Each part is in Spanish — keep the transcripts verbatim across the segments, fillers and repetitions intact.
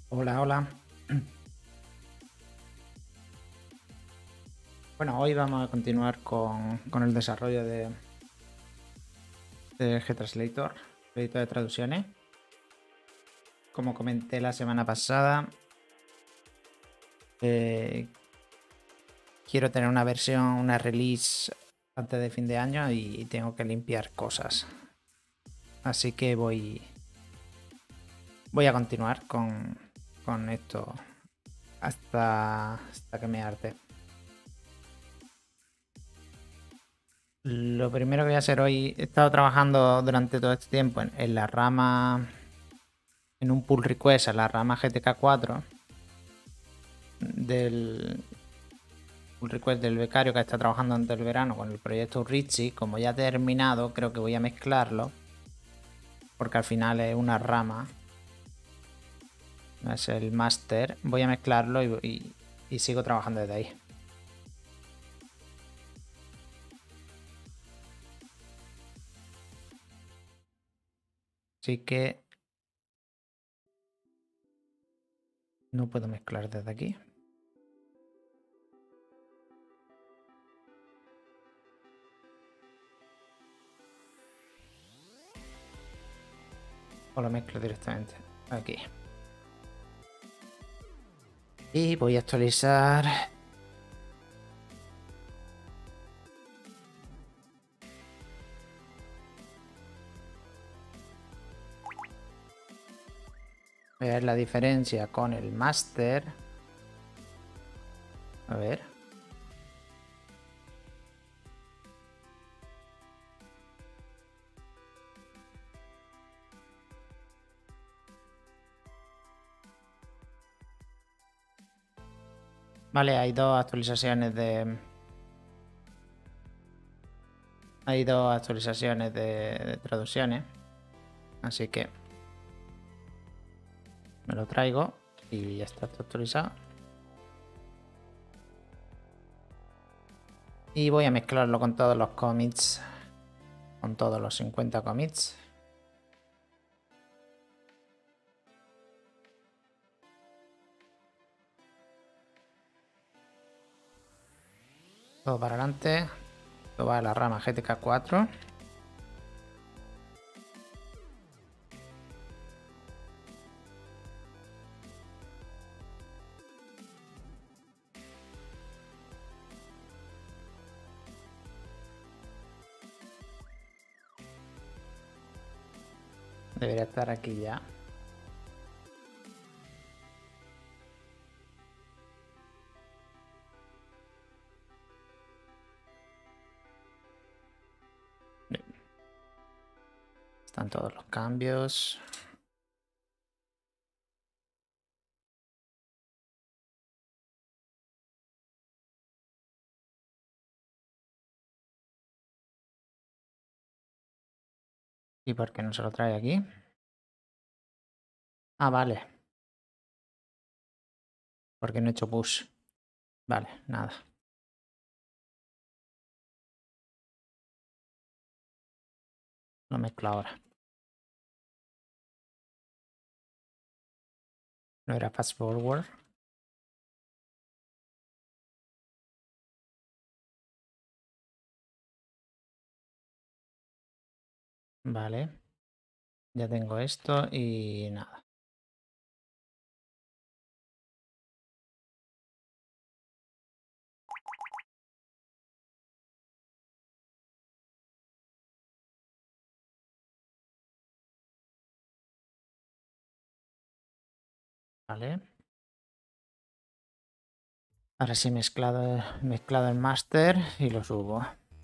Hola, hola. Bueno, hoy vamos a continuar con, con el desarrollo de, de Gtranslator, proyecto de traducciones. Como comenté la semana pasada, eh, quiero tener una versión, una release antes de fin de año y tengo que limpiar cosas. Así que voy, voy a continuar con, con esto hasta, hasta que me harte. Lo primero que voy a hacer hoy, he estado trabajando durante todo este tiempo en, en la rama, en un pull request a la rama G T K cuatro del pull request del becario que está trabajando antes del verano con el proyecto Richie. Como ya he terminado, creo que voy a mezclarlo porque al final es una rama, no es el máster. Voy a mezclarlo y, y, y sigo trabajando desde ahí. Así que no puedo mezclar desde aquí. O lo mezclo directamente aquí. Y voy a actualizar. Voy a ver la diferencia con el máster. A ver. Vale, hay dos actualizaciones de... Hay dos actualizaciones de, de traducciones. Así que me lo traigo y ya está actualizado. Y voy a mezclarlo con todos los commits. Con todos los cincuenta commits. Todo para adelante. Esto va a la rama G T K cuatro. Debería estar aquí ya. Bien. Están todos los cambios. ¿Y por qué no se lo trae aquí? Ah, vale. Porque no he hecho push. Vale, nada. Lo mezclo ahora. No era fast forward. Vale. Ya tengo esto y nada. Vale. Ahora sí mezclado, mezclado el máster y lo subo.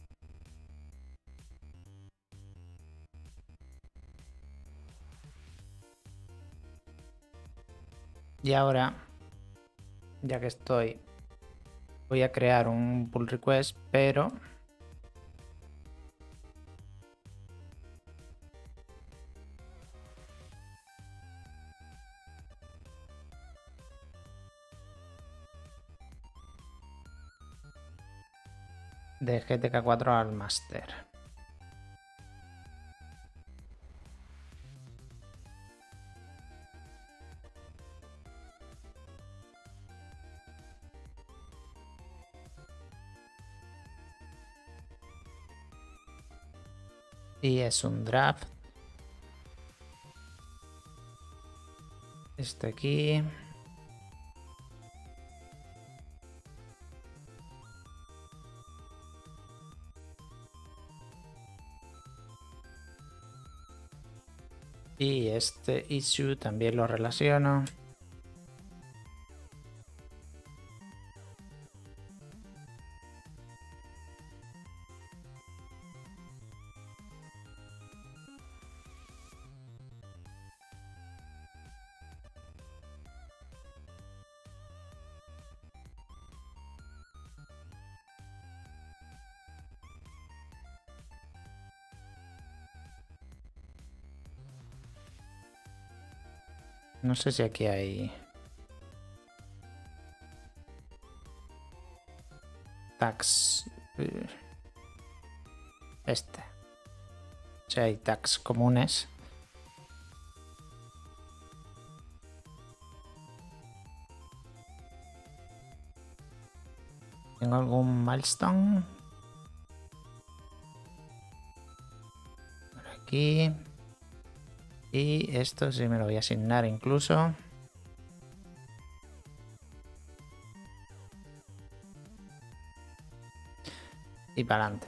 Y ahora, ya que estoy, voy a crear un pull request, pero de G T K cuatro al máster. Y es un draft. Este aquí. Y este issue también lo relaciono. No sé si aquí hay tags. Este. Si hay tags comunes. ¿Tengo algún milestone? Por aquí. Y esto sí me lo voy a asignar incluso. Y para adelante.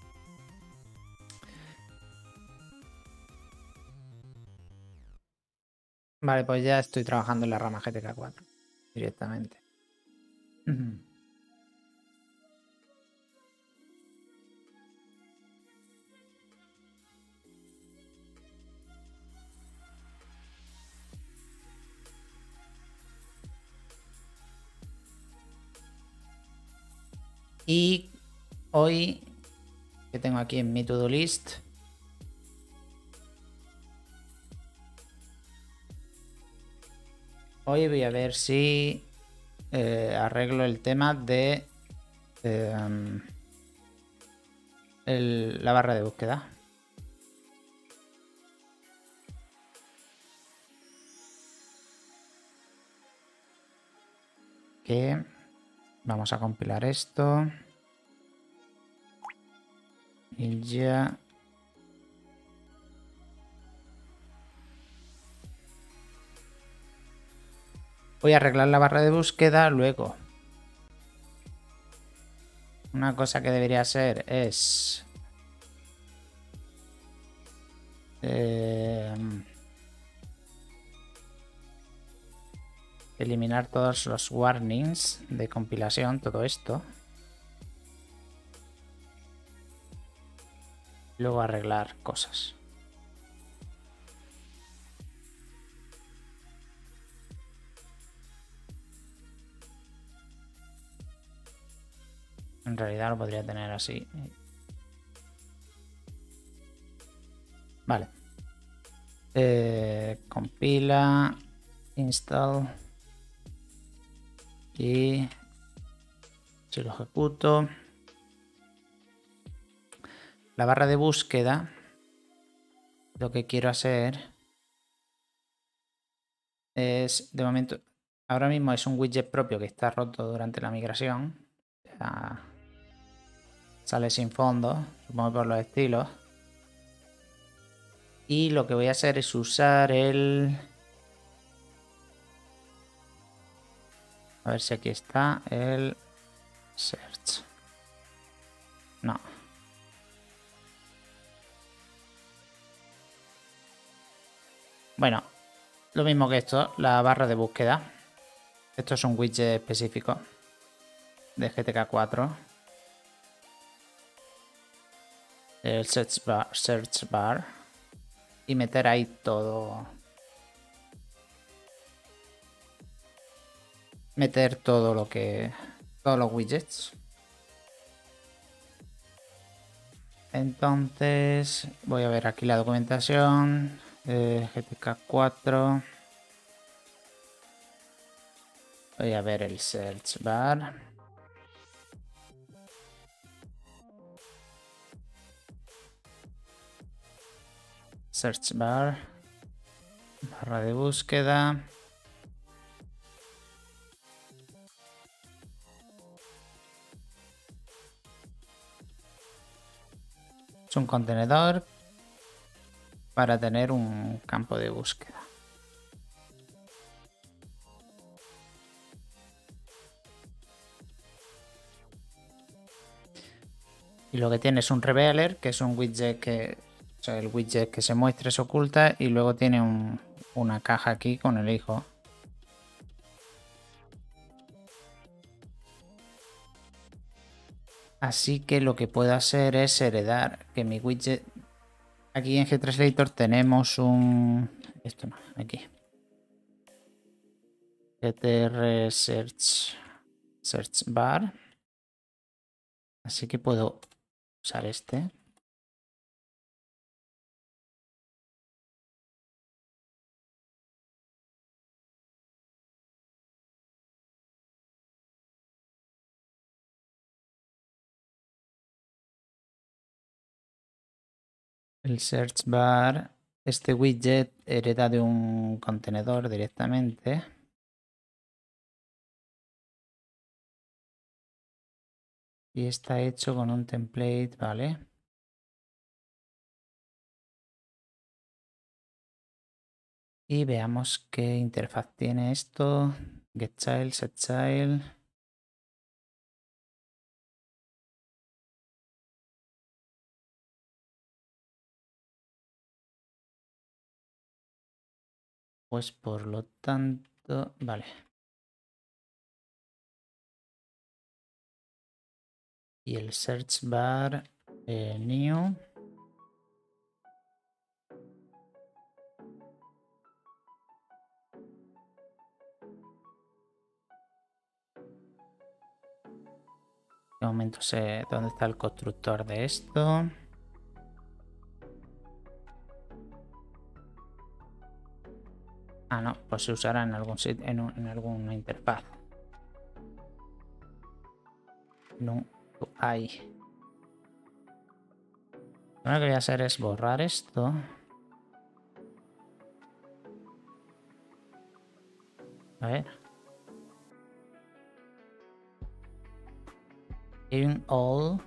Vale, pues ya estoy trabajando en la rama G T K cuatro directamente. Y hoy, que tengo aquí en mi to-do list, hoy voy a ver si eh, arreglo el tema de eh, el, la barra de búsqueda. Que vamos a compilar esto. Y ya. Voy a arreglar la barra de búsqueda luego. Una cosa que debería ser es... Eh, eliminar todos los warnings de compilación, todo esto. Luego arreglar cosas. En realidad lo podría tener así. Vale. Eh, compila, install. Y si lo ejecuto, la barra de búsqueda, lo que quiero hacer es, de momento, ahora mismo es un widget propio que está roto durante la migración. Ya sale sin fondo, supongo por los estilos. Y lo que voy a hacer es usar el... A ver si aquí está el search. No. Bueno, lo mismo que esto, la barra de búsqueda. Esto es un widget específico de G T K cuatro. El search bar, search bar. Y meter ahí todo. Meter todo lo que... Todos los widgets. Entonces voy a ver aquí la documentación. Eh, G T K cuatro. Voy a ver el search bar. Search bar. Barra de búsqueda. Es un contenedor para tener un campo de búsqueda. Y lo que tiene es un revealer, que es un widget que, o sea, el widget que se muestra se oculta, y luego tiene un, una caja aquí con el hijo. Así que lo que puedo hacer es heredar que mi widget... Aquí en GTranslator tenemos un... Esto no, aquí. gtr search, search bar. Así que puedo usar este. El search bar, este widget hereda de un contenedor directamente. Y está hecho con un template, ¿vale? Y veamos qué interfaz tiene esto. GetChild, setChild. Pues por lo tanto, vale. Y el search bar eh, new. De momento sé dónde está el constructor de esto. Ah, no, pues se usará en algún sitio, en, un, en alguna interfaz. No hay. Lo que voy a hacer es borrar esto. A ver. In all.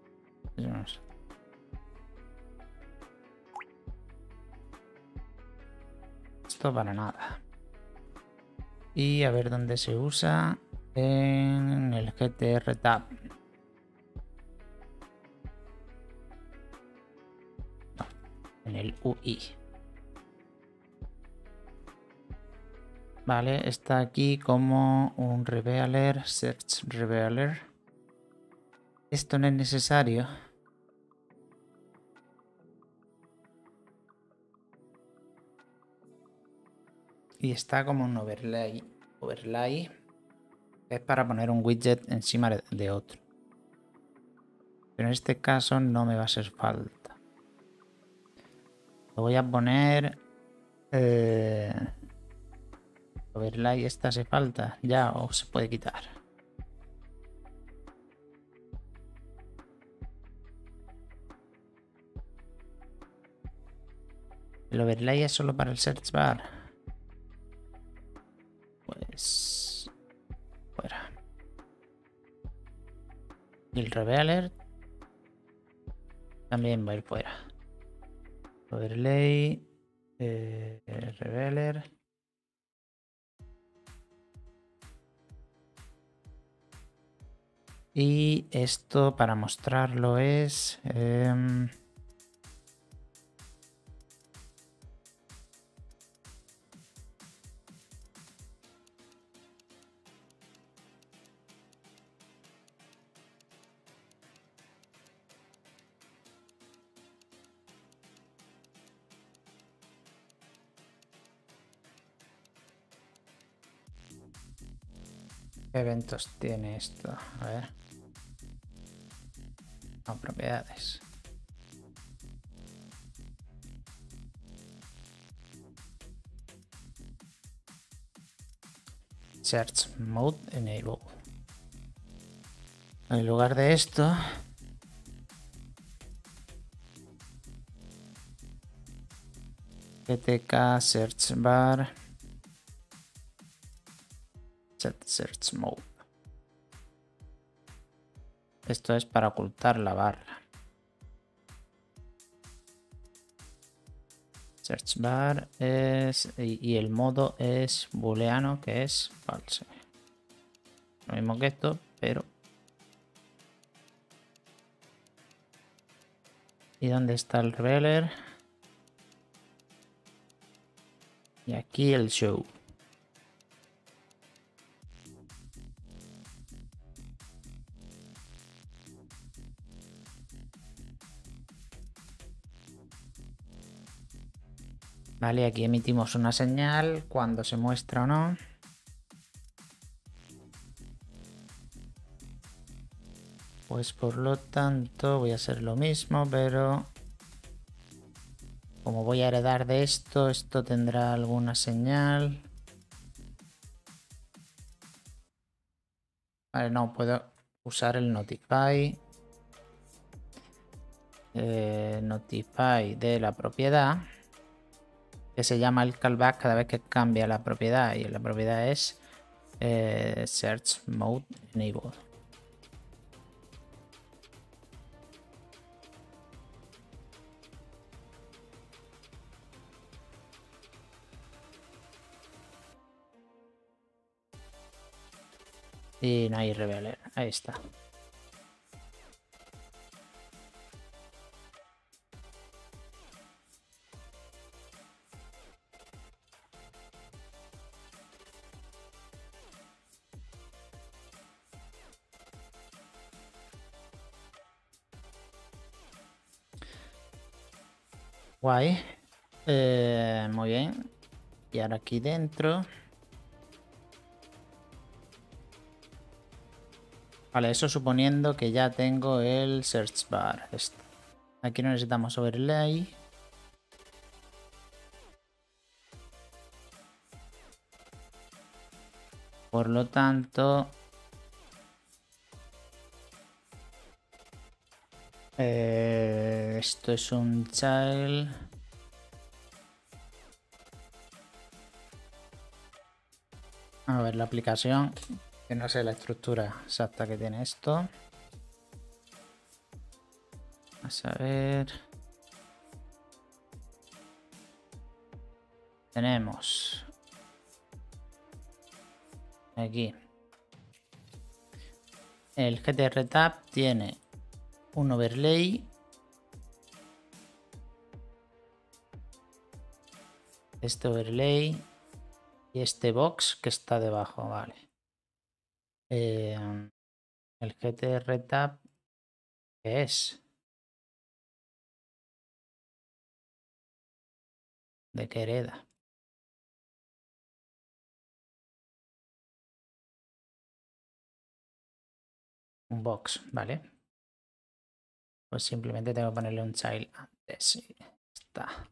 Esto para nada. Y a ver dónde se usa. En el gtr tab. No, en el U I. Vale, está aquí como un revealer, search revealer. Esto no es necesario. Y está como un overlay. Overlay. Es para poner un widget encima de otro. Pero en este caso no me va a hacer falta. Lo voy a poner... Eh, overlay, esta hace falta. Ya, o se puede quitar. El overlay es solo para el search bar. Pues... fuera. Y el revealer también va a ir fuera. Overlay... Eh, revealer... Y esto para mostrarlo es... Eh, ¿qué eventos tiene esto? A ver. No, propiedades. Search Mode Enable. En lugar de esto, gtk search bar set search mode. Esto es para ocultar la barra. Search bar es... Y, y el modo es booleano, que es false. Lo mismo que esto, pero... ¿Y dónde está el revealer? Y aquí el show. Vale, aquí emitimos una señal cuando se muestra o no. Pues por lo tanto voy a hacer lo mismo, pero como voy a heredar de esto, esto tendrá alguna señal. Vale, no, puedo usar el notify. Eh, notify de la propiedad, que se llama el callback cada vez que cambia la propiedad, y la propiedad es eh, search mode enabled. Y no hay revealer, ahí está. Guay. Eh, muy bien. Y ahora aquí dentro. Vale, eso suponiendo que ya tengo el search bar. Este. Aquí no necesitamos overlay. Por lo tanto... Eh, esto es un child. A ver la aplicación, que no sé la estructura exacta que tiene esto. Vamos a ver. Tenemos aquí el gtrtab tiene un overlay. Este overlay y este box que está debajo, vale. Eh, el gtrtab, ¿qué es? ¿De qué hereda? Un box, vale. Pues simplemente tengo que ponerle un child antes y está.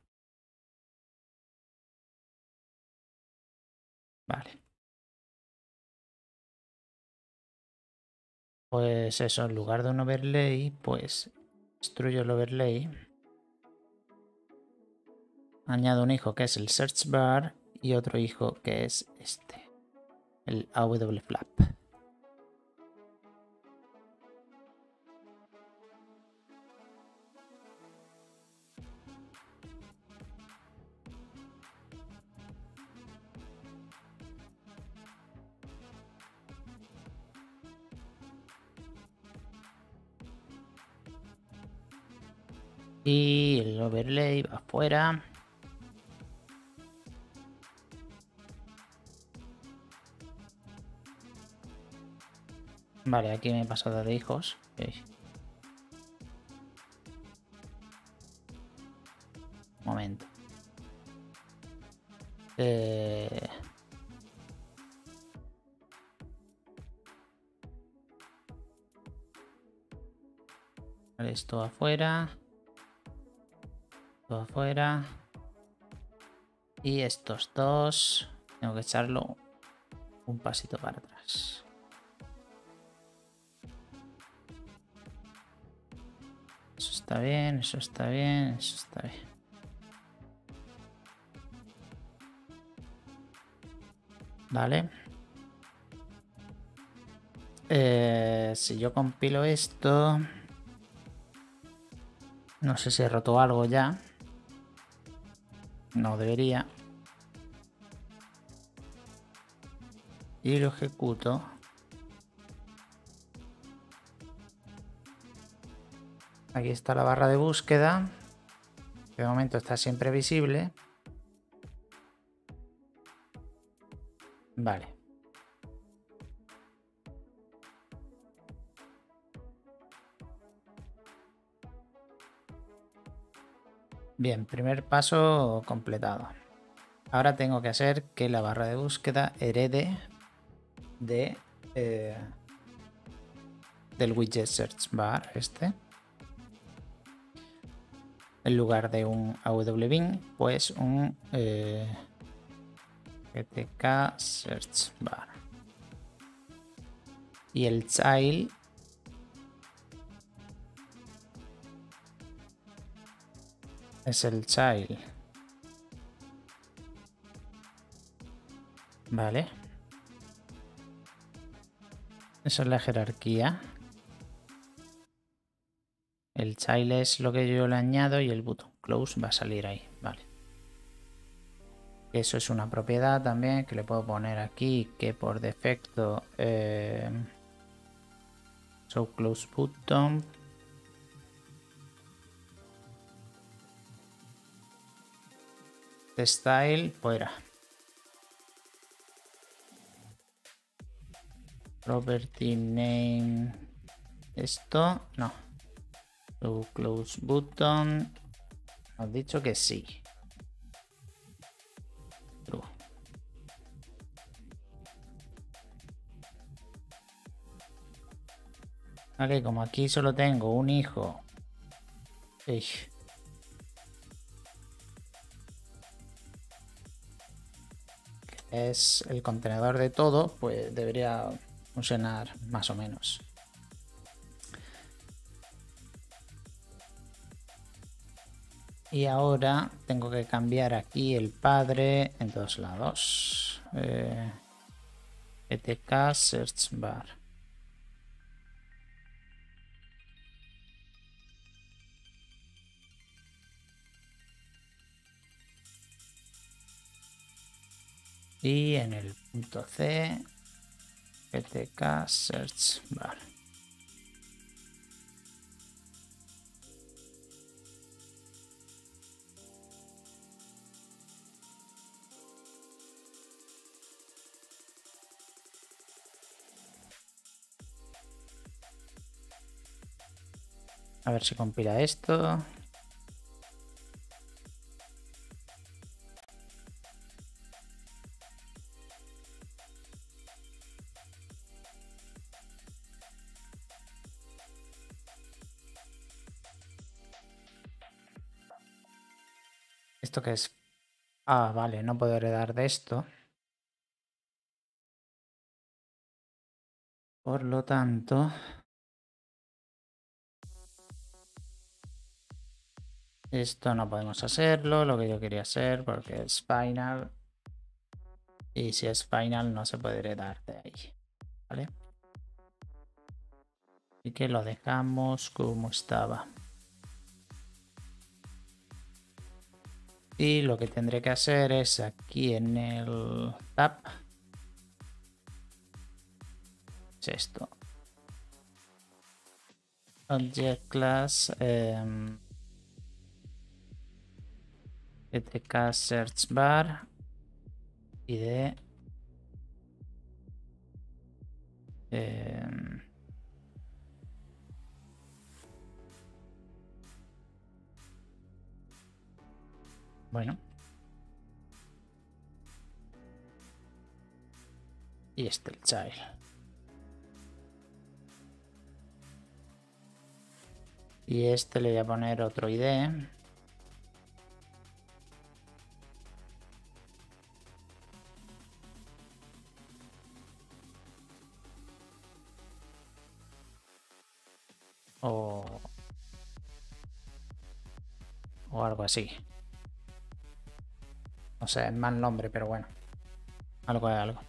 Vale. Pues eso, en lugar de un overlay, pues destruyo el overlay. Añado un hijo que es el search bar y otro hijo que es este, el aw flap. Y el overlay va afuera. Vale, aquí me he pasado de hijos. Okay. Momento. Eh... Vale, esto afuera. Esto afuera. Y estos dos tengo que echarlo un pasito para atrás. Eso está bien, eso está bien, eso está bien. Vale. Eh, si yo compilo esto... No sé si he roto algo ya. No debería. Y lo ejecuto. Aquí está la barra de búsqueda. De momento está siempre visible. Vale. Bien, primer paso completado. Ahora tengo que hacer que la barra de búsqueda herede de eh, del widget search bar este. En lugar de un awbin, pues un eh, gtk search bar. Y el child es el child. Vale. Esa es la jerarquía. El child es lo que yo le añado y el button close va a salir ahí. Vale. Eso es una propiedad también que le puedo poner aquí, que por defecto eh, show close button. Style fuera. Property name. Esto no. Show close button. Has dicho que sí. True. Vale, como aquí solo tengo un hijo. Ey. Es el contenedor de todo, pues debería funcionar más o menos. Y ahora tengo que cambiar aquí el padre en todos lados. Eh, gtk search bar. Y en el punto C, gtk search bar. A ver si compila esto. ¿Esto qué es? Ah, vale, no puedo heredar de esto. Por lo tanto, esto no podemos hacerlo, lo que yo quería hacer, porque es final. Y si es final, no se puede heredar de ahí. ¿Vale? Así que lo dejamos como estaba. Y lo que tendré que hacer es aquí en el tab. Es esto. Object class. Eh, gtk search bar. Y de... Eh, bueno. Y este el child. Y este le voy a poner otro I D. O, o algo así. O sea, es mal nombre, pero bueno. Algo es algo.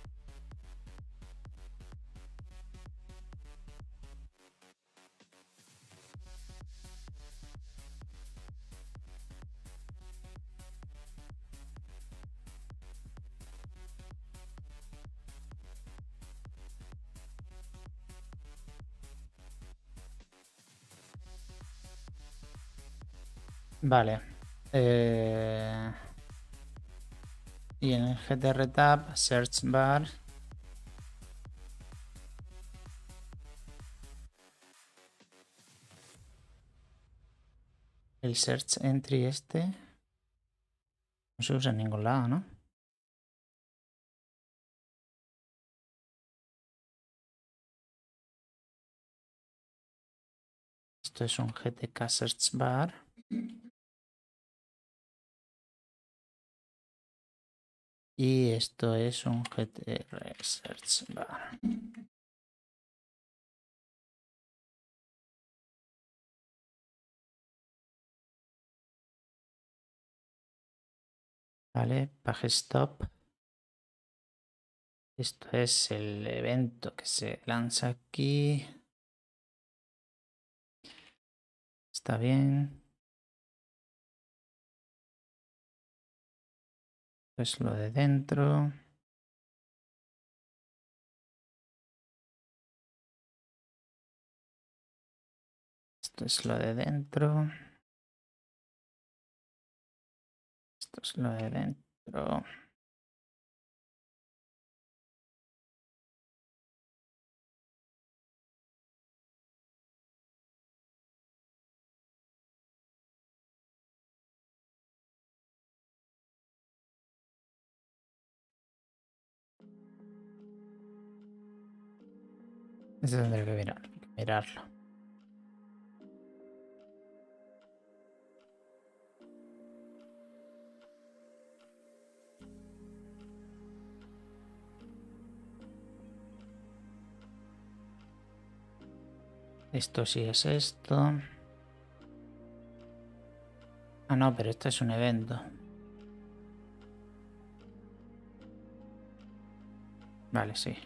Vale. Eh... Y en el G T R Tab, Search Bar. El Search Entry este no se usa en ningún lado, ¿no? Esto es un G T K Search Bar. Y esto es un G T R Search Bar. Vale, page stop. Esto es el evento que se lanza aquí. Está bien. Esto es lo de dentro. Esto es lo de dentro. Esto es lo de dentro. Eso tendré que mirar, que mirarlo. Esto sí es esto. Ah, no, pero esto es un evento. Vale, sí.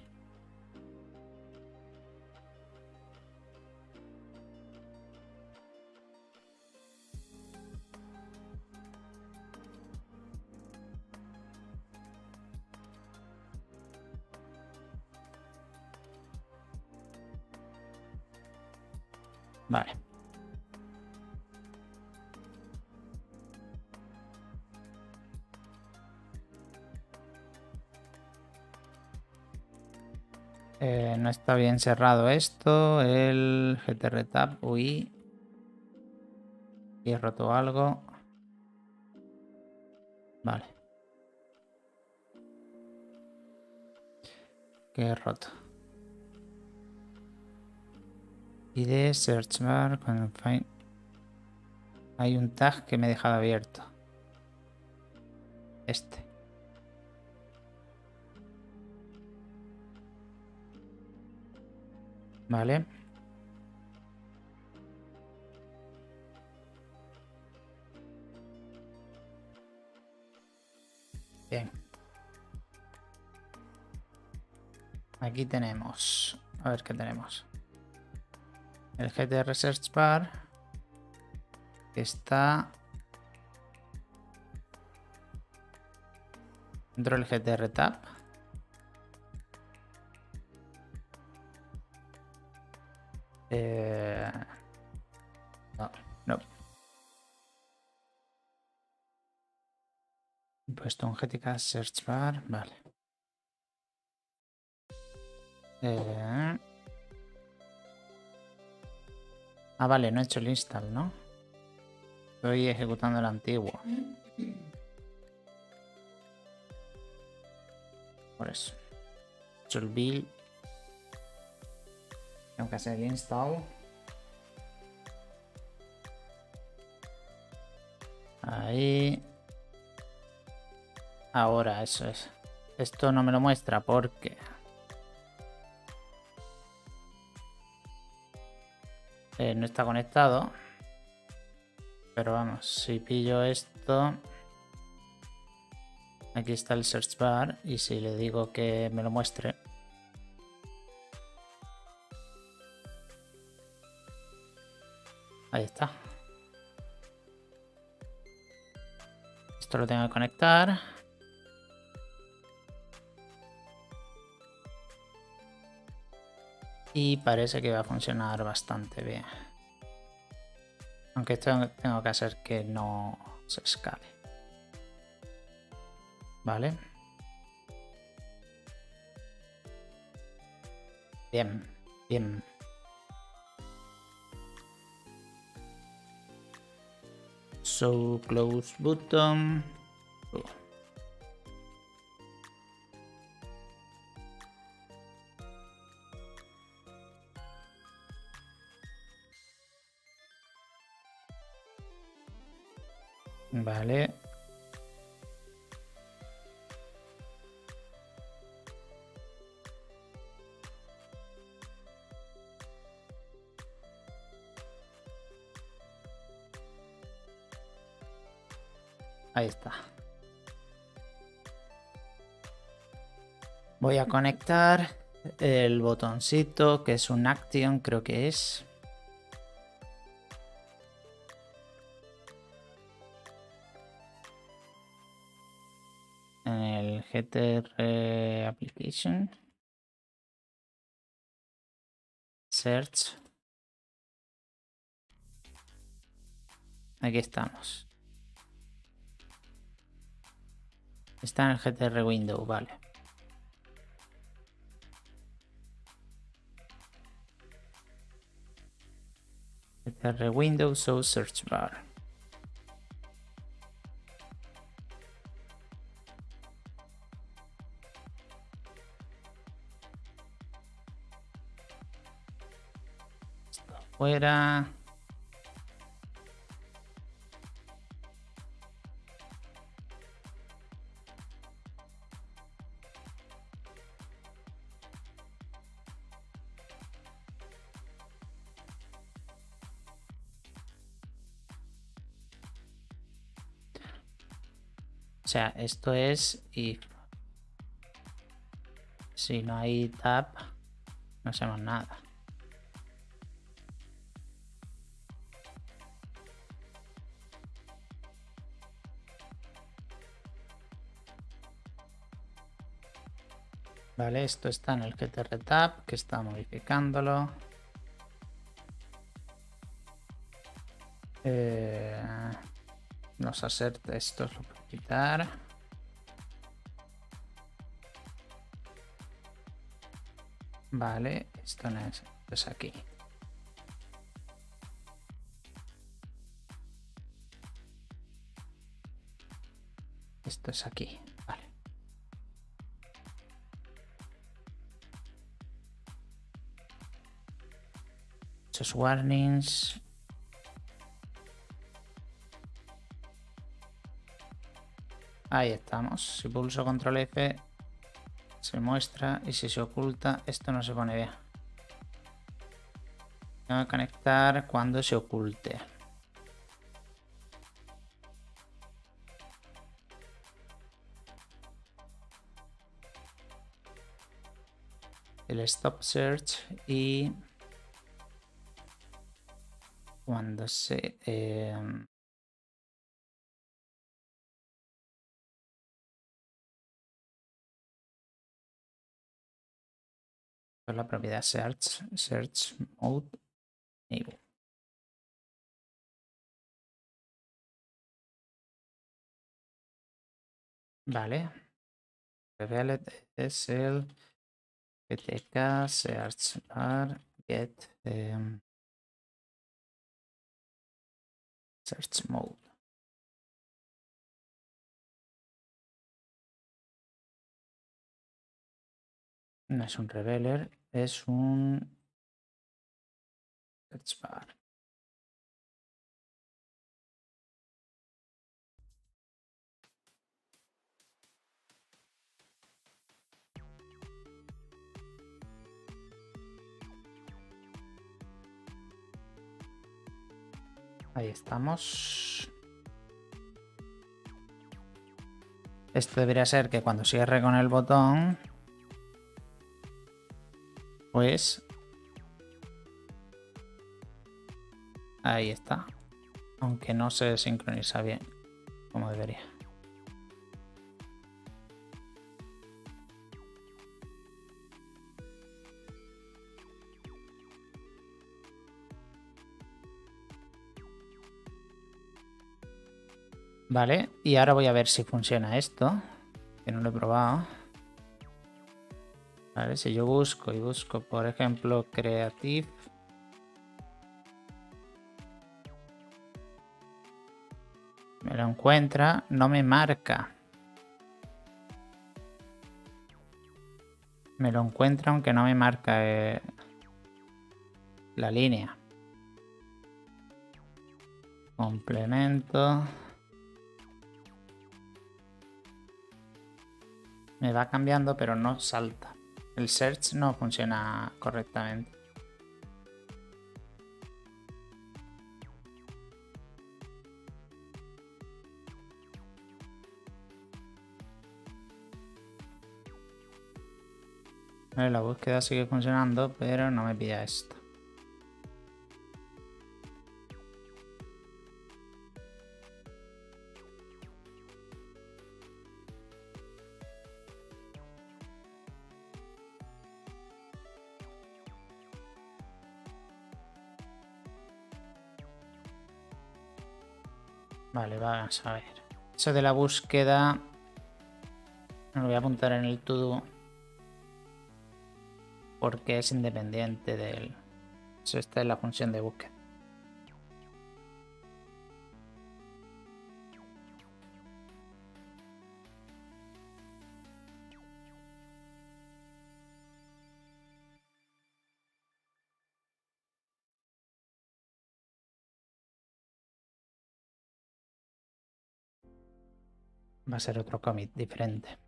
Vale. Eh, no está bien cerrado esto. El G T R Tab. Uy. Y he roto algo. Vale. ¿Qué he roto? I D Search Bar. Con find. Hay un tag que me he dejado abierto. Este. Vale. Bien. Aquí tenemos. A ver qué tenemos. El G T R Search Bar. Que está dentro del G T R Tab. Eh... No, no. He puesto un G T K Search Bar. Vale. Eh... Ah, vale, no he hecho el install, ¿no? Estoy ejecutando el antiguo. Por eso. He hecho el build. Tengo que hacer el install. Ahí. Ahora, eso es. Esto no me lo muestra porque... Eh, no está conectado. Pero vamos, si pillo esto... Aquí está el search bar y si le digo que me lo muestre... Ahí está. Esto lo tengo que conectar. Y parece que va a funcionar bastante bien. Aunque esto tengo que hacer que no se escale. Vale. Bien, bien. So close button. Oh. Vale. Ahí está. Voy a conectar el botoncito que es un action, creo que es. En el G T R Application. Search. Aquí estamos. Está en el G T R Window, vale. G T R Window, so search bar. Esto fuera. O sea, esto es if. Si no hay tab, no hacemos nada. Vale, esto está en el G T R tab, que está modificándolo. Eh, los assert, estos lo puedo quitar. Vale, esto no es, es aquí. Esto es aquí, vale. Muchos warnings. Ahí estamos. Si pulso control F se muestra y si se oculta esto no se pone bien. Tengo que conectar cuando se oculte. El stop search y cuando se eh, la propiedad search search mode enable. Vale, revealed es el ptk search bar get um, search mode. No es un revealer, es un search bar. Ahí estamos. Esto debería ser que cuando cierre con el botón, pues ahí está. Aunque no se sincroniza bien como debería. Vale, y ahora voy a ver si funciona esto, que no lo he probado. Vale, si yo busco y busco, por ejemplo, Creative. Me lo encuentra, no me marca. Me lo encuentra aunque no me marca eh, la línea. Complemento. Me va cambiando, pero no salta. El search no funciona correctamente. Vale, la búsqueda sigue funcionando, pero no me pilla esto. Vale, vamos a ver. Eso de la búsqueda me lo voy a apuntar en el to-do porque es independiente del... Eso, esta es la función de búsqueda. Va a ser otro commit diferente.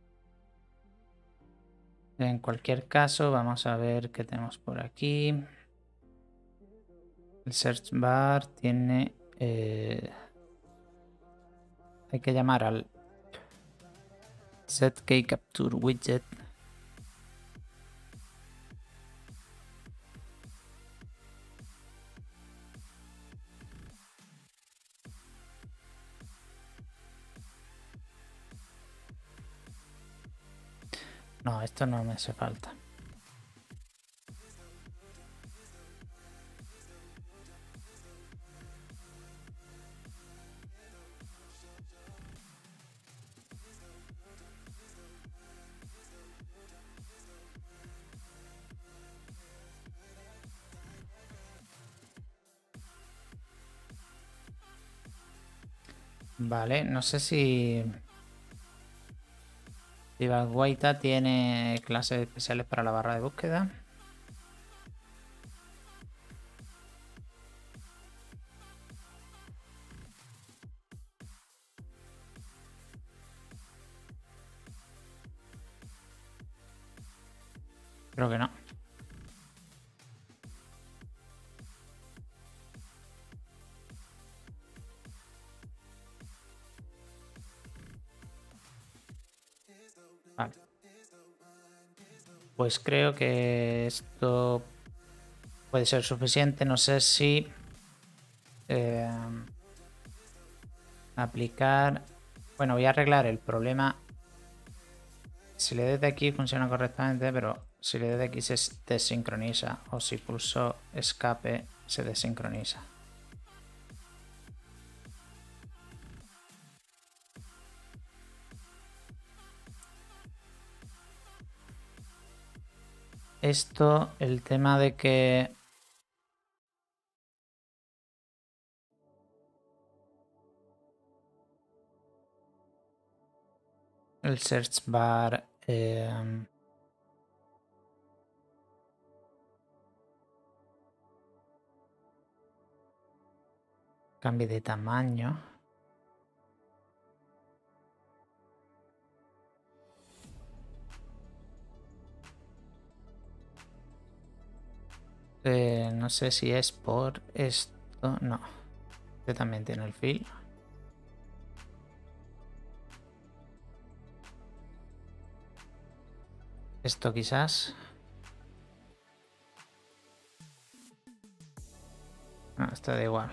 En cualquier caso, vamos a ver qué tenemos por aquí. El search bar tiene... Eh, hay que llamar al setKeyCapture widget. No, esto no me hace falta. Vale, no sé si... Si Guaita tiene clases especiales para la barra de búsqueda. Creo que no. Vale. Pues creo que esto puede ser suficiente. No sé si eh, aplicar... Bueno, voy a arreglar el problema. Si le doy de aquí funciona correctamente, pero si le doy de aquí se desincroniza. O si pulso escape se desincroniza. Esto, el tema de que... El search bar... Eh, cambie de tamaño. Eh, no sé si es por esto. No. Este también tiene el fill. Esto quizás. No, esto da igual.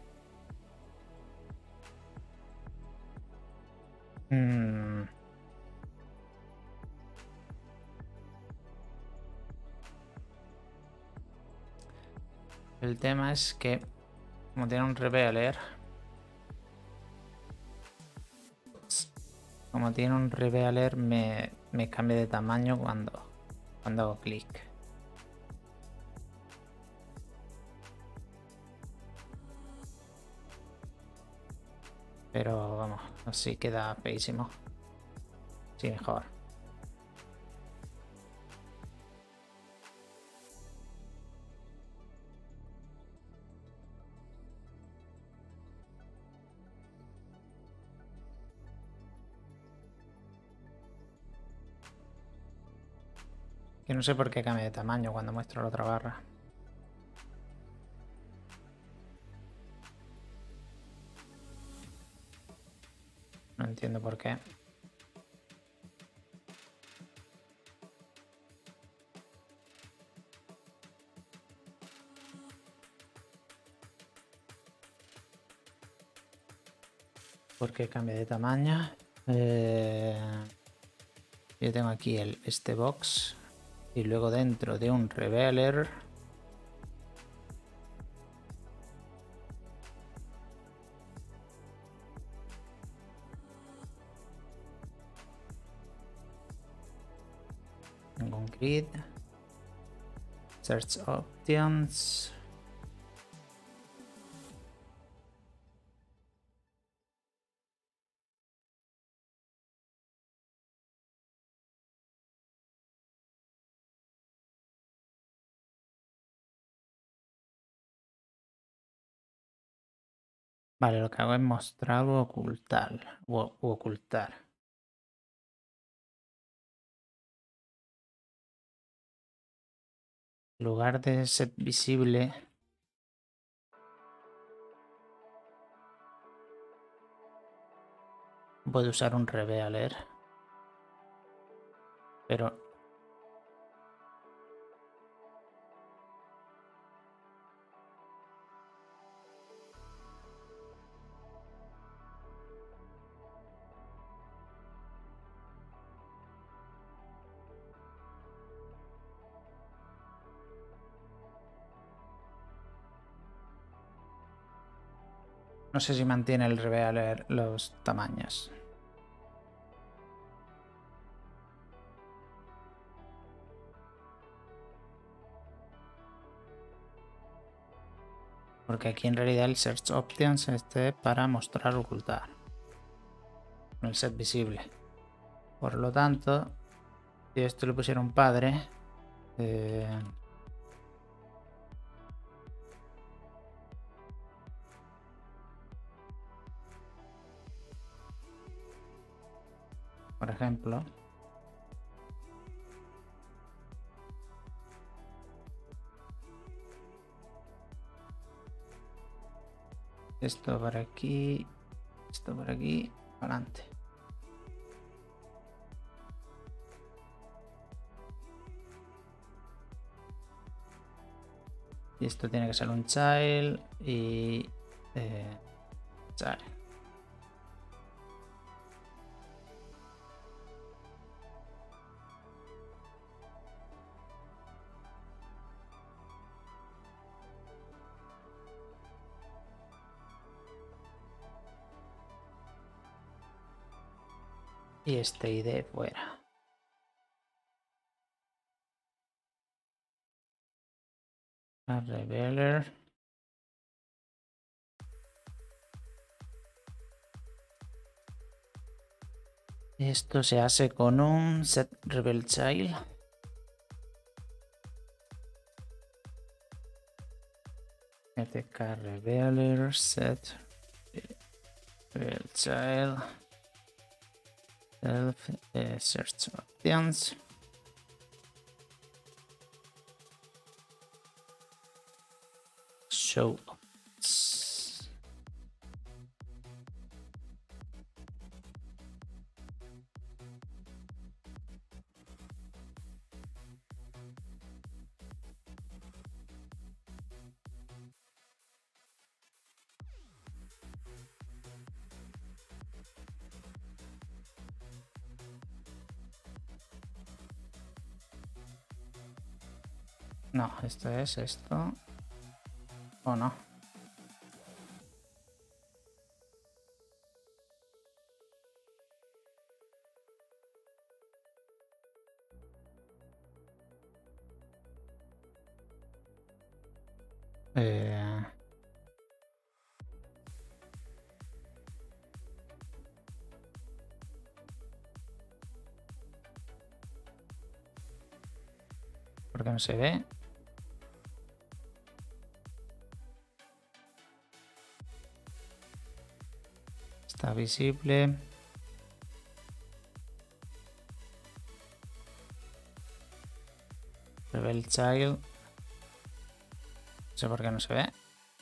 Mm. El tema es que, como tiene un revealer, como tiene un revealer, me, me cambia de tamaño cuando, cuando hago clic. Pero vamos, así queda feísimo. Sí, mejor. Que no sé por qué cambia de tamaño cuando muestro la otra barra. No entiendo por qué. ¿Por qué cambia de tamaño? Eh, yo tengo aquí el, este box. Y luego dentro de un revealer tengo un grid. Search options. Vale, lo que hago es mostrar o ocultar. O, u ocultar. En lugar de set visible, puedo usar un revealer. Pero no sé si mantiene el revealer los tamaños. Porque aquí en realidad el Search Options este para mostrar o ocultar. No el set visible. Por lo tanto, si esto le pusiera un padre. Eh, por ejemplo. Esto por aquí. Esto por aquí. Adelante. Y esto tiene que ser un child y eh, child. Y este I D fuera. A revealer. Esto se hace con un set reveal child. Tk revealer set reveal child self eh, search options. Show options. No, esto es esto. ¿O no? Eh... ¿Por qué no se ve? Está visible. Rebel Child. No sé por qué no se ve.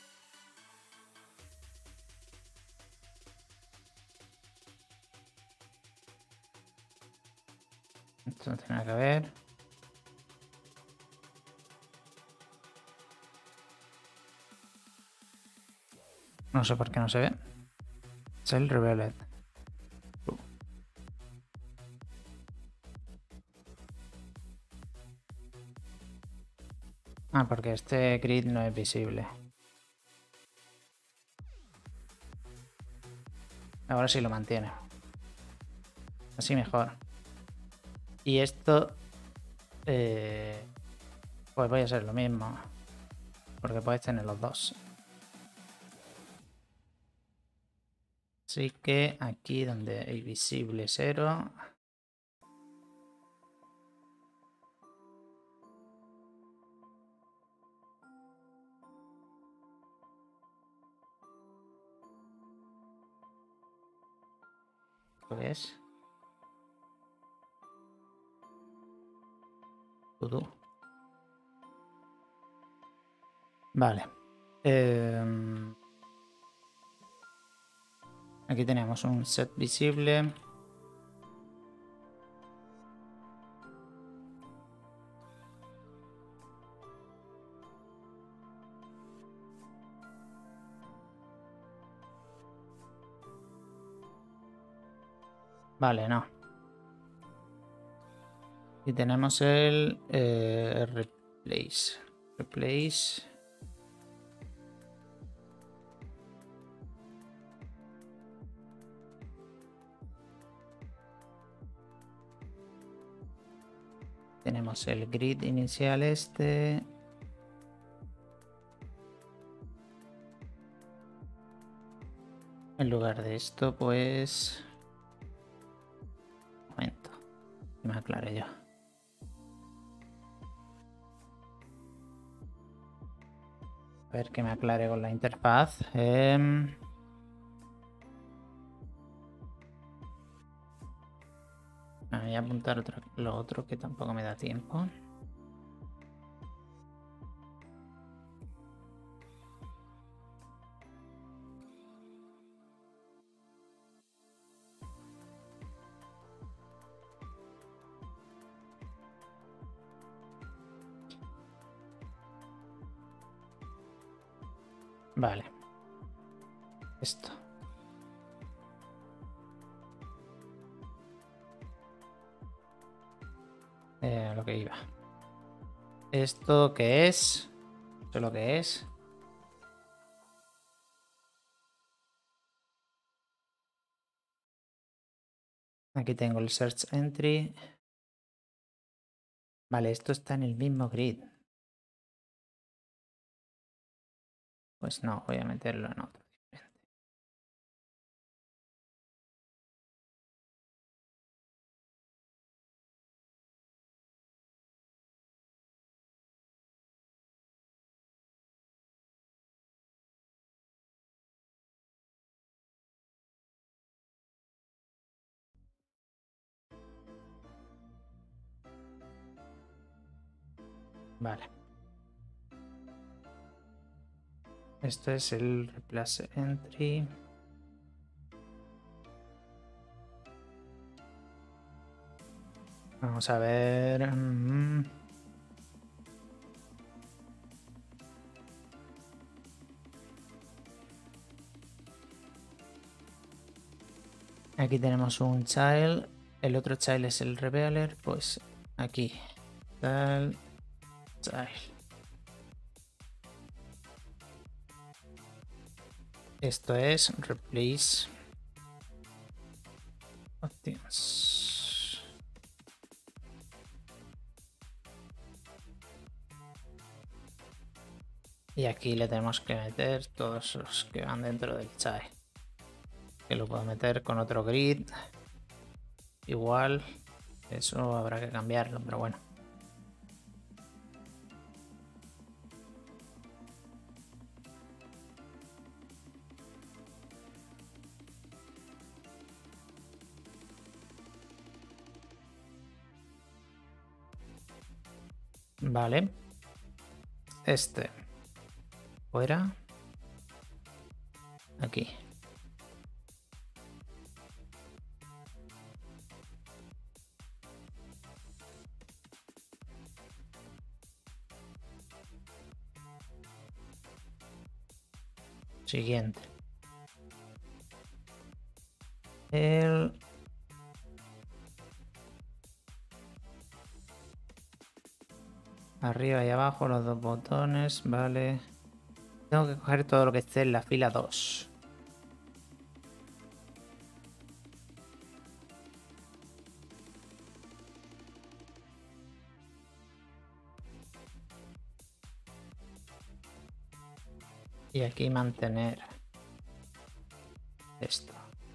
Esto no tiene nada que ver. No sé por qué no se ve. Es el Rebeled. Uh. Ah, porque este grid no es visible. Ahora sí lo mantiene. Así mejor. Y esto... Eh, pues voy a hacer lo mismo. Porque puedes tener los dos. Así que aquí donde hay visible cero... ¿Lo ves? Todo. Vale. Eh, aquí tenemos un set visible. Vale, no. Y tenemos el eh, replace. Replace. Tenemos el grid inicial este. En lugar de esto, pues... Un momento. Que me aclare yo. A ver que me aclare con la interfaz. Eh... Me voy a apuntar otro, lo otro que tampoco me da tiempo. Vale. Esto. Eh, lo que iba. ¿Esto qué es? ¿Esto es lo que es? Aquí tengo el search entry. Vale, esto está en el mismo grid. Pues no, voy a meterlo en otro diferente. Vale. Esto es el replace entry. Vamos a ver. Mm. Aquí tenemos un child. El otro child es el revealer. Pues aquí. Child. Child. Esto es replace options. Y aquí le tenemos que meter todos los que van dentro del chai. Que lo puedo meter con otro grid. Igual. Eso habrá que cambiarlo, pero bueno. Vale. Este. Fuera. Aquí. Siguiente. El... Arriba y abajo los dos botones, vale. Tengo que coger todo lo que esté en la fila dos. Y aquí mantener esto.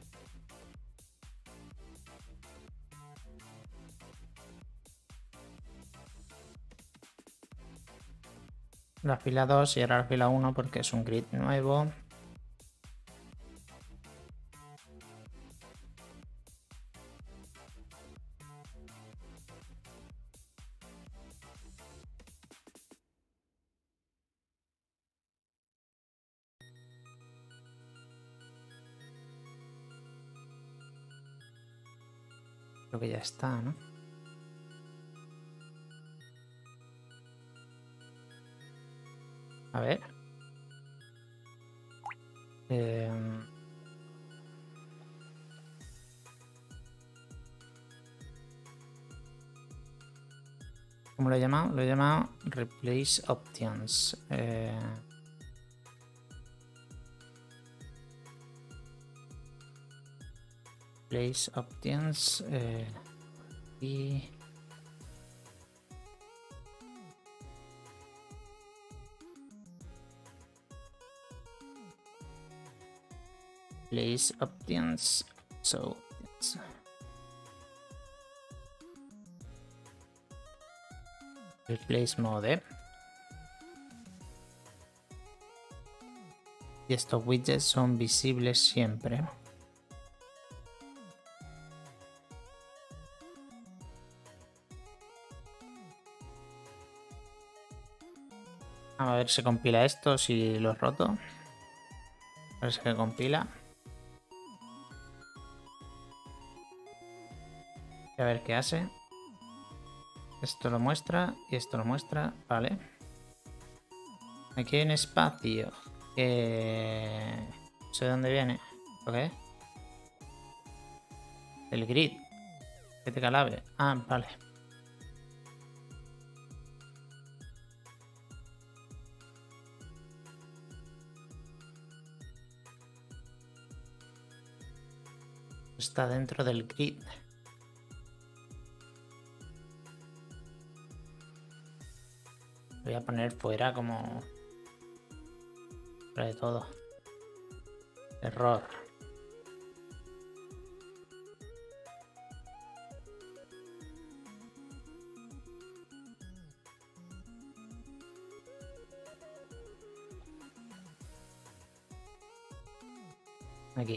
La fila dos y ahora la fila uno porque es un grid nuevo. Creo que ya está, ¿no? A ver. Eh... ¿Cómo lo he llamado? Lo he llamado Replace Options. Eh... Replace Options. Eh... Y... Place options. So options. Replace mode. Y estos widgets son visibles siempre. Vamos a ver si compila esto, si lo he roto. Parece que compila. Y a ver qué hace. Esto lo muestra y esto lo muestra. Vale. Aquí hay un espacio que no sé de dónde viene. ¿Ok? El grid. Que te calabe. Ah, vale. Está dentro del grid. Voy a poner fuera como... fuera de todo. Error. Aquí.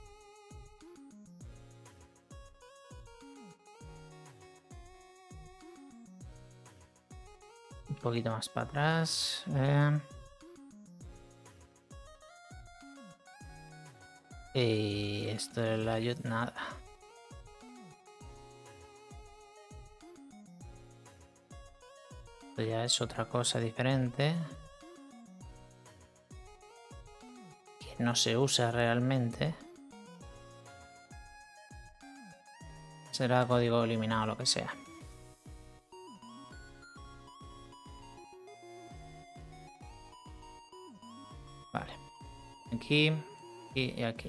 Un poquito más para atrás. Eh... Y esto de la ayuda, nada. Esto ya es otra cosa diferente. Que no se usa realmente. Será código eliminado o lo que sea. Vale. Aquí, aquí y aquí.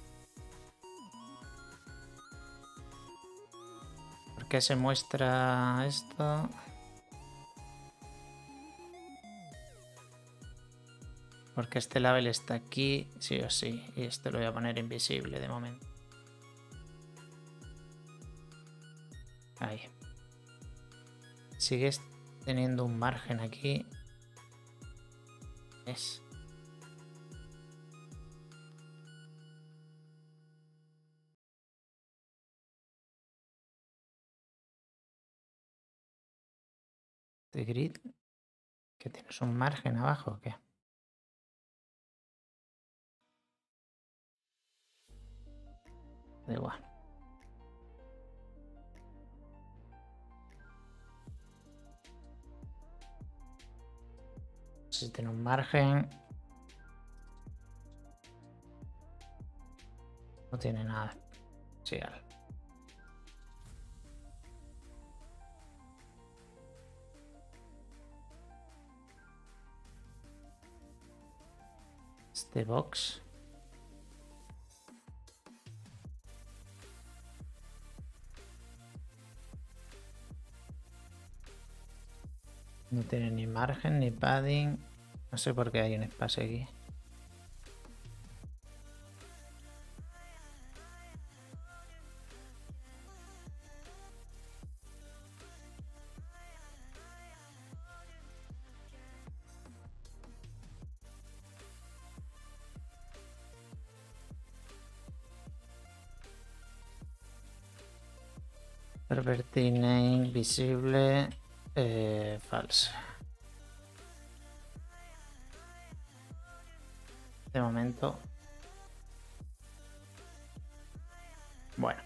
¿Por qué se muestra esto? Porque este label está aquí, sí o sí. Y este lo voy a poner invisible de momento. Ahí. Sigues teniendo un margen aquí. Es. Este grid. ¿Que tienes un margen abajo o qué? Da igual. Si tiene un margen. No tiene nada especial. Este box. No tiene ni margen ni padding. No sé por qué hay un espacio aquí. Property name visible. Eh, falso. De momento. Bueno.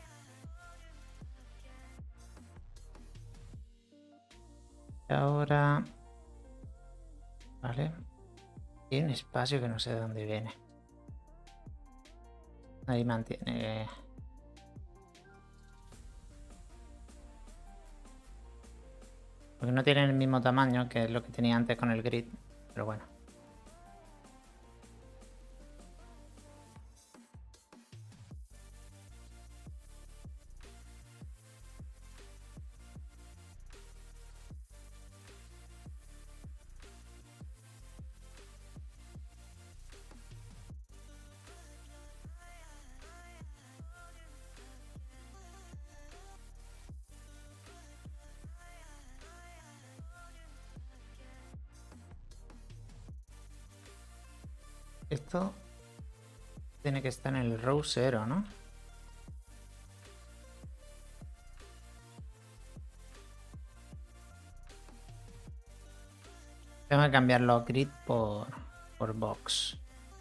Ahora. Vale. Hay un espacio que no sé de dónde viene. Ahí mantiene. Porque no tienen el mismo tamaño que lo que tenía antes con el grid. Pero bueno. Esto tiene que estar en el row cero, ¿no? Tengo que cambiar los grid por, por box.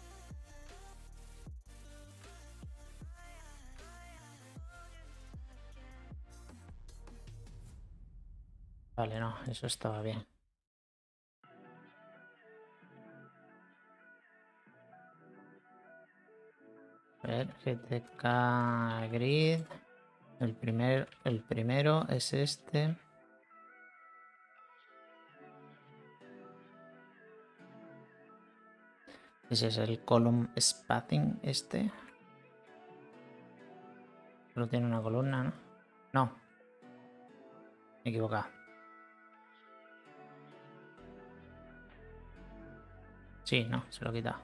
Vale, no, eso estaba bien. A ver, G T K grid. El, primer, el primero es este. Ese es el column spacing este. Solo tiene una columna, ¿no? No. Me he equivocado. Sí, no, se lo he quitado.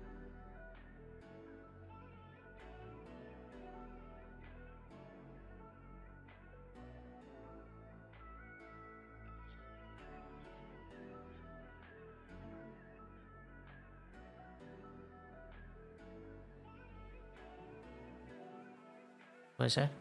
Puede ser.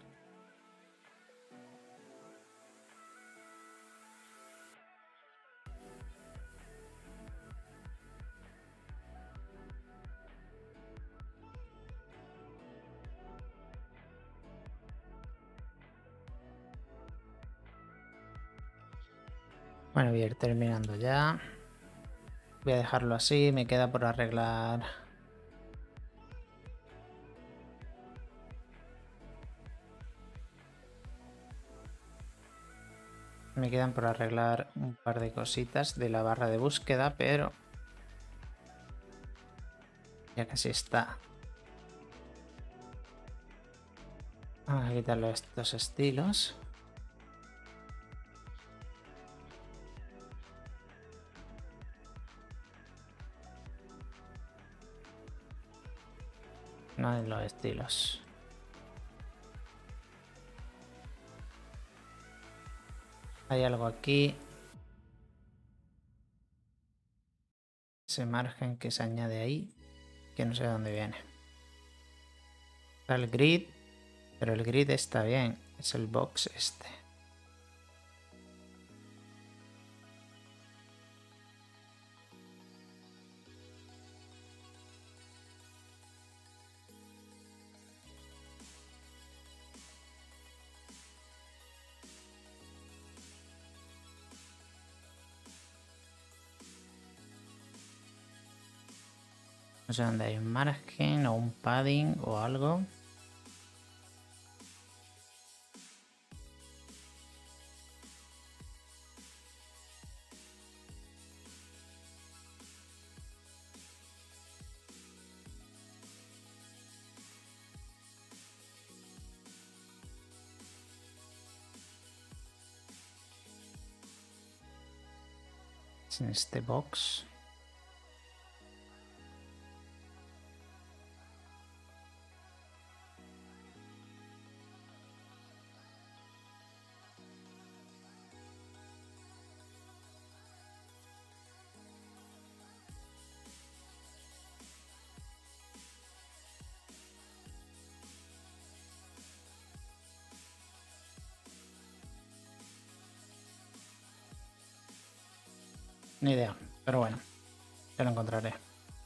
Bueno, voy a ir terminando ya. Voy a dejarlo así. Me queda por arreglar. Me quedan por arreglar un par de cositas de la barra de búsqueda, pero ya casi está. Vamos a quitarle estos estilos. No en los estilos. Hay algo aquí. Ese margen que se añade ahí, que no sé de dónde viene. El grid, pero el grid está bien. Es el box este. No sé dónde hay un margen o un padding o algo. Es en este box. Ni idea, pero bueno, ya lo encontraré.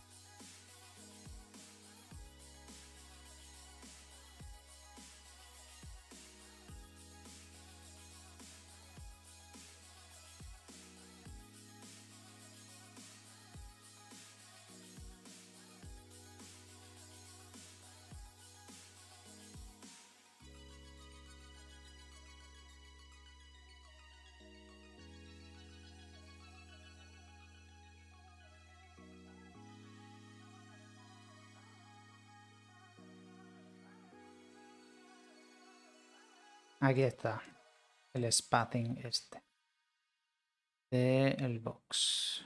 Aquí está el spatting este de el box.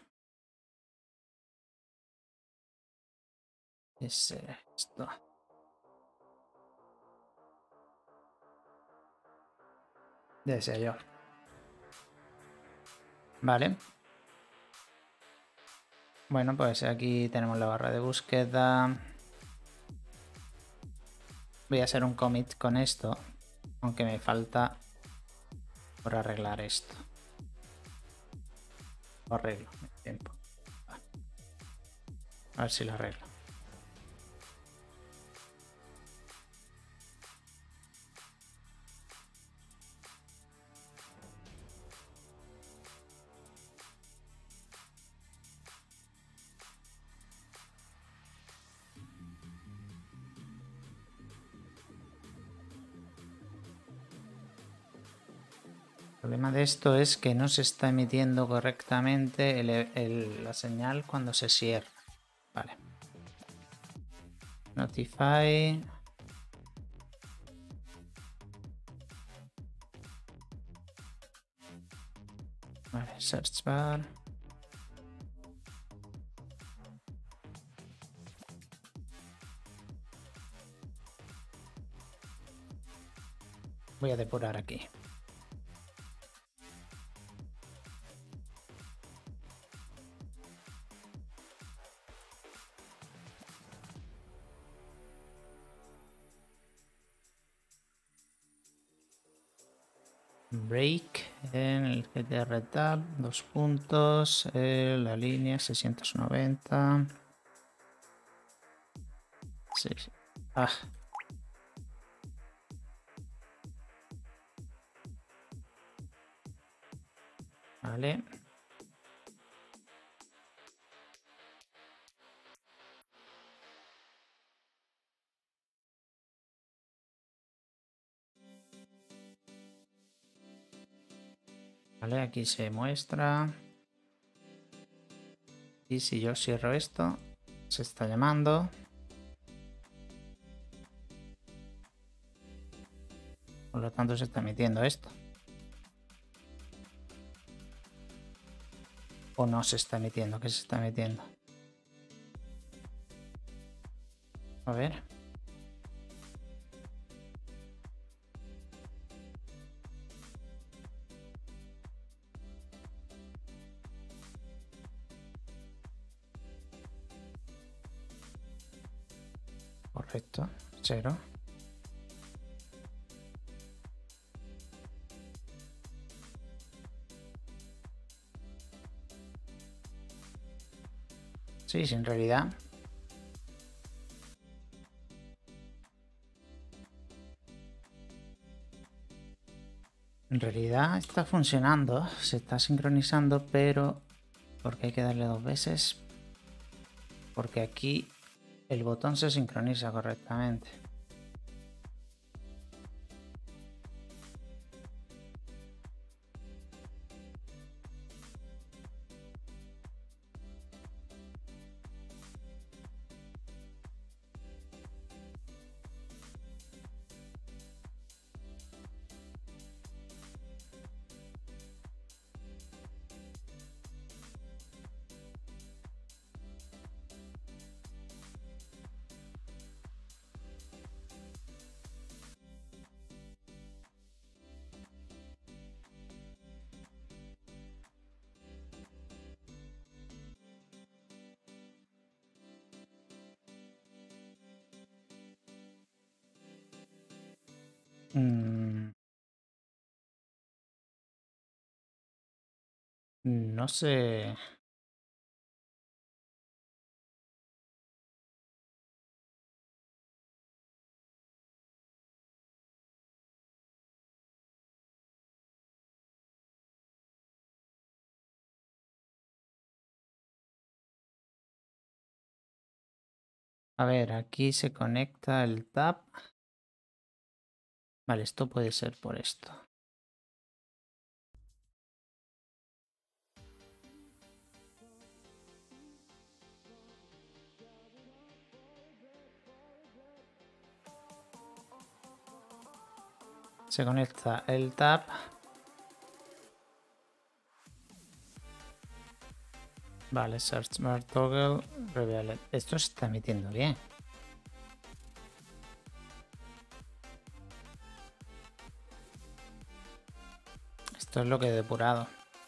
Es esto. Decía yo. Vale. Bueno, pues aquí tenemos la barra de búsqueda. Voy a hacer un commit con esto, aunque me falta por arreglar esto. Lo arreglo, me da tiempo. Vale. A ver si lo arreglo. El problema de esto es que no se está emitiendo correctamente el, el, la señal cuando se cierra. Vale. Notify. Vale, search bar. Voy a depurar aquí. Break en el G T R tab, dos puntos, eh, la línea seiscientos noventa. Sí. Ah. Vale. Vale, aquí se muestra. Y si yo cierro esto, se está llamando. Por lo tanto, se está emitiendo esto. O no se está emitiendo, ¿qué se está emitiendo? A ver. Perfecto. Cero. Sí, sí, en realidad. En realidad está funcionando, se está sincronizando, pero porque hay que darle dos veces. Porque aquí el botón se sincroniza correctamente. Mm, no sé. A ver, aquí se conecta el tab. Vale, esto puede ser por esto. Se conecta el tab. Vale, search bar toggle revealed. Esto se está emitiendo bien. Esto es lo que he depurado.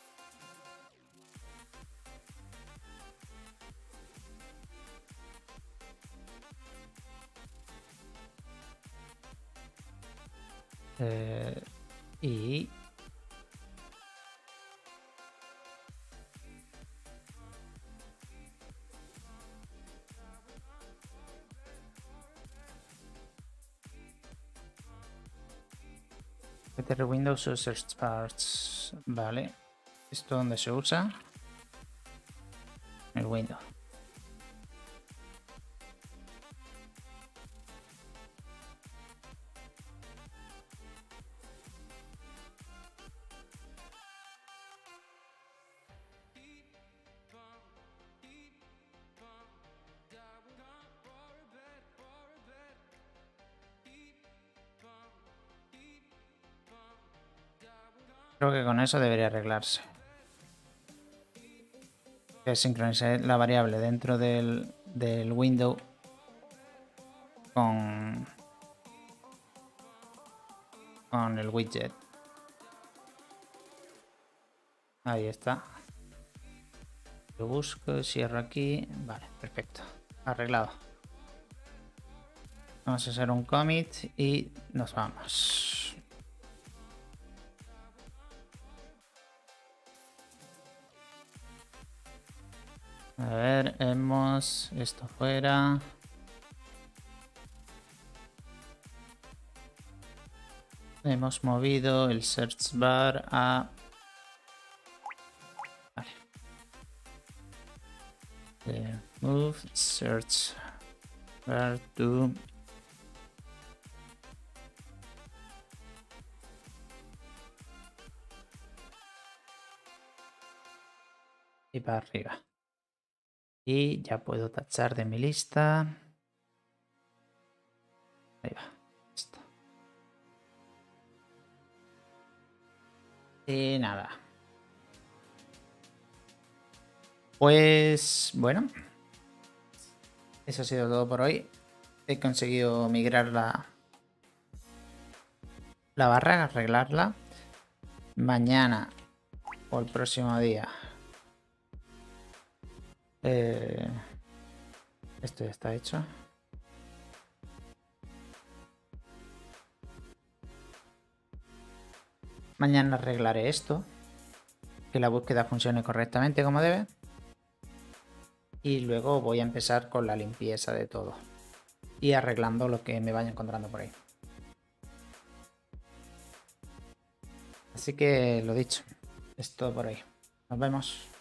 Eh, y Better Windows o Search Parts. Vale. ¿Esto dónde se usa? El Windows. Creo que con eso debería arreglarse. Que sincronice la variable dentro del, del window con, con el widget. Ahí está. Lo busco, cierro aquí. Vale, perfecto. Arreglado. Vamos a hacer un commit y nos vamos. A ver, hemos esto fuera. Hemos movido el search bar a... Vale. Eh, move search bar to... Y para arriba. Y ya puedo tachar de mi lista. Ahí va. Esto. Y nada. Pues bueno. Eso ha sido todo por hoy. He conseguido migrar la, la barra, arreglarla. Mañana o el próximo día. Eh, esto ya está hecho. Mañana arreglaré esto, que la búsqueda funcione correctamente como debe. Y luego voy a empezar con la limpieza de todo y arreglando lo que me vaya encontrando por ahí. Así que lo dicho, es todo por ahí. Nos vemos.